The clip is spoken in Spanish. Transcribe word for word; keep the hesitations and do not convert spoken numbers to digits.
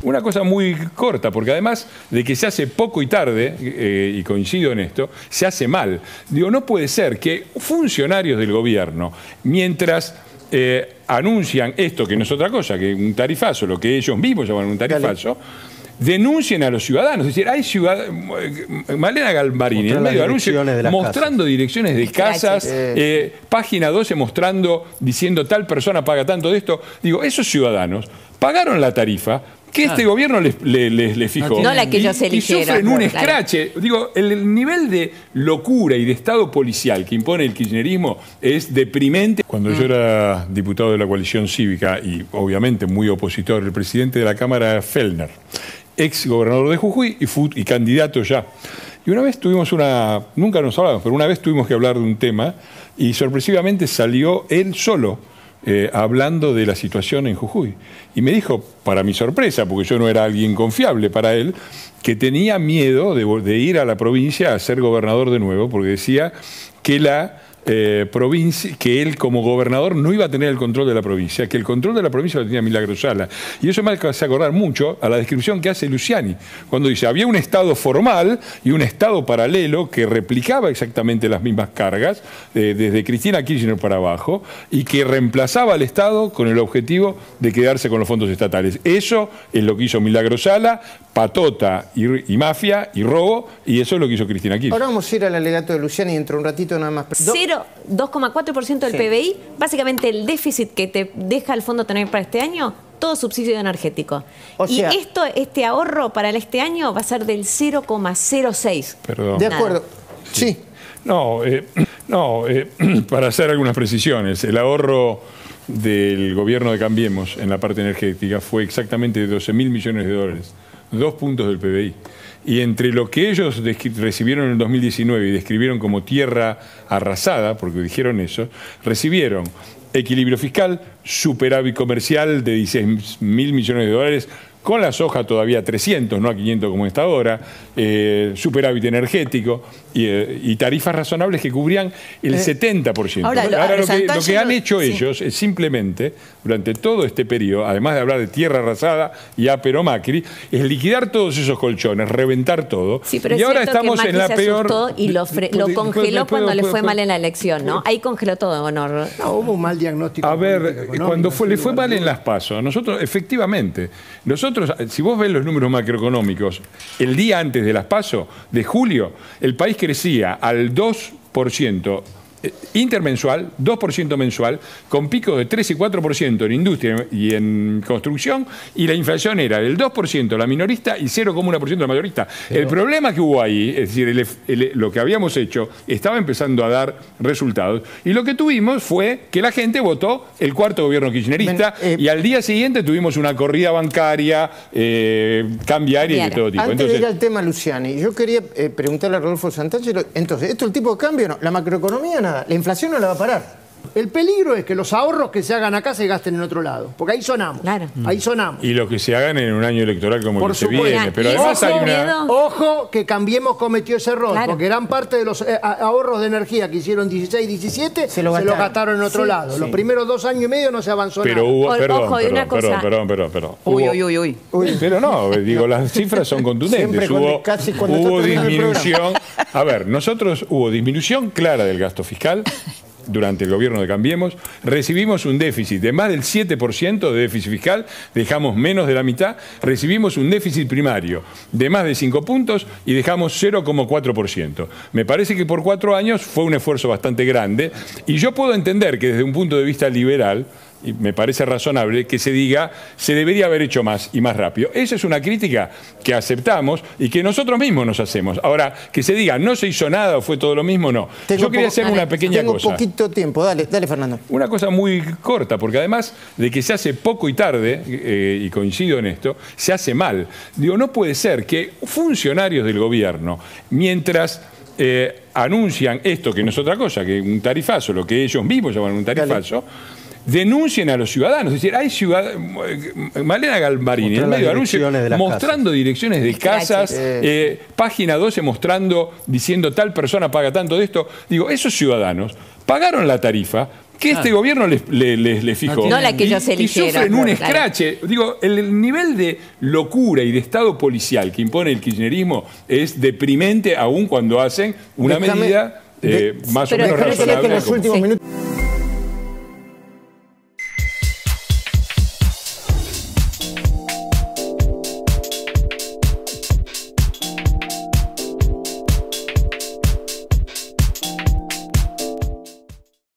Una cosa muy corta, porque además de que se hace poco y tarde, eh, y coincido en esto, se hace mal. Digo, no puede ser que funcionarios del gobierno, mientras eh, anuncian esto, que no es otra cosa, que un tarifazo, lo que ellos mismos llaman un tarifazo, denuncien a los ciudadanos. Es decir, hay ciudadanos... Malena Galmarini, en medio de anuncio, mostrando casas. direcciones de casas, eh, página doce mostrando, diciendo tal persona paga tanto de esto. Digo, esos ciudadanos pagaron la tarifa que este ah. gobierno les, les, les, les fijó. No la que ellos y, eligieron. Y sufren un claro. escrache. Digo, el, el nivel de locura y de estado policial que impone el kirchnerismo es deprimente. Cuando mm. yo era diputado de la coalición cívica y obviamente muy opositor, el presidente de la Cámara, Fellner, ex gobernador de Jujuy y, fut, y candidato ya. Y una vez tuvimos una, nunca nos hablamos, pero una vez tuvimos que hablar de un tema y sorpresivamente salió él solo eh, hablando de la situación en Jujuy. Y me dijo, para mi sorpresa, porque yo no era alguien confiable para él, que tenía miedo de, de ir a la provincia a ser gobernador de nuevo, porque decía que la... Eh, provincia, que él como gobernador no iba a tener el control de la provincia, que el control de la provincia lo tenía Milagro Sala. Y eso me hace acordar mucho a la descripción que hace Luciani, cuando dice, había un Estado formal y un Estado paralelo que replicaba exactamente las mismas cargas, eh, desde Cristina Kirchner para abajo, y que reemplazaba al Estado con el objetivo de quedarse con los fondos estatales. Eso es lo que hizo Milagro Sala, patota y, y mafia y robo, y eso es lo que hizo Cristina Kirchner. Ahora vamos a ir al alegato de Luciani dentro de un ratito nada más. dos coma cuatro por ciento del sí. P B I, básicamente el déficit que te deja el fondo tener para este año, todo subsidio energético. O y sea, esto, este ahorro para este año va a ser del cero coma cero seis. Perdón. De acuerdo. Sí. sí. No, eh, no eh, para hacer algunas precisiones, el ahorro del gobierno de Cambiemos en la parte energética fue exactamente de doce mil millones de dólares, dos puntos del P B I. Y entre lo que ellos recibieron en el dos mil diecinueve y describieron como tierra arrasada, porque dijeron eso, recibieron equilibrio fiscal, superávit comercial de dieciséis mil millones de dólares, con la soja todavía trescientos, no a quinientos como está ahora, eh, superávit energético y, eh, y tarifas razonables que cubrían el eh, setenta por ciento. Ahora, lo, ahora lo, que, lo que han hecho sí. ellos es simplemente, durante todo este periodo, además de hablar de tierra arrasada y Apero Macri, es liquidar todos esos colchones, reventar todo. Sí, pero y es ahora estamos que en la se peor... y lo, fre lo congeló cuando puedo, le fue puedo, mal en la elección, ¿no? Ahí congeló todo, Honor. No, hubo un mal diagnóstico. A ver, cuando fue, le fue mal en las PASO, nosotros, efectivamente, nosotros si vos ves los números macroeconómicos, el día antes de las PASO, de julio, el país crecía al dos por ciento intermensual, dos por ciento mensual, con picos de tres y cuatro por ciento en industria y en construcción, y la inflación era del dos por ciento la minorista y cero coma uno por ciento la mayorista. Pero el problema que hubo ahí, es decir, el, el, lo que habíamos hecho estaba empezando a dar resultados, y lo que tuvimos fue que la gente votó el cuarto gobierno kirchnerista, ben, eh, y al día siguiente tuvimos una corrida bancaria, eh, cambiaria y de todo tipo. Antes Entonces, de ir al tema, Luciani, yo quería eh, preguntarle a Rodolfo Santangelo, entonces, ¿esto es el tipo de cambio? No, la macroeconomía nada. La inflación no la va a parar. El peligro es que los ahorros que se hagan acá se gasten en otro lado. Porque ahí sonamos. Claro. Ahí sonamos. Y lo que se hagan en un año electoral como Por el que se viene. Pero además ojo, hay una... Ojo que Cambiemos cometió ese error. Claro. Porque gran parte de los eh, ahorros de energía que hicieron dieciséis, diecisiete se lo gastaron, se lo gastaron en otro sí, lado. Sí. Los primeros dos años y medio no se avanzó pero nada. Hubo, o, perdón, ojo, perdón, una cosa. perdón, perdón, perdón, perdón. Uy, hubo, uy, uy, uy, uy. Pero no, digo, las cifras son contundentes. Hubo, casi hubo disminución. A ver, nosotros hubo disminución clara del gasto fiscal durante el gobierno de Cambiemos, recibimos un déficit de más del siete por ciento de déficit fiscal, dejamos menos de la mitad, recibimos un déficit primario de más de cinco puntos y dejamos cero coma cuatro por ciento. Me parece que por cuatro años fue un esfuerzo bastante grande, y yo puedo entender que desde un punto de vista liberal, y me parece razonable que se diga, se debería haber hecho más y más rápido. Esa es una crítica que aceptamos y que nosotros mismos nos hacemos. Ahora, que se diga, no se hizo nada o fue todo lo mismo, no. Tengo Yo quería hacer dale, una pequeña tengo cosa. Tengo poquito tiempo, dale, dale Fernando. Una cosa muy corta, porque además de que se hace poco y tarde, eh, y coincido en esto, se hace mal. Digo, no puede ser que funcionarios del gobierno, mientras... Eh, anuncian esto, que no es otra cosa, que un tarifazo, lo que ellos mismos llaman un tarifazo, dale. Denuncien a los ciudadanos. Es decir, hay ciudadanos... Malena Galmarini, en medio de anuncio, de mostrando casas. direcciones de casas, eh, página doce mostrando, diciendo tal persona paga tanto de esto. Digo, esos ciudadanos pagaron la tarifa que este ah. gobierno les, les, les, les fijó. No la que ellos eligieron. Y sufren un escrache. Digo, el, el nivel de locura y de estado policial que impone el kirchnerismo es deprimente aún cuando hacen una Déjame, medida eh, de, más o menos razonable. Que en los últimos minutos...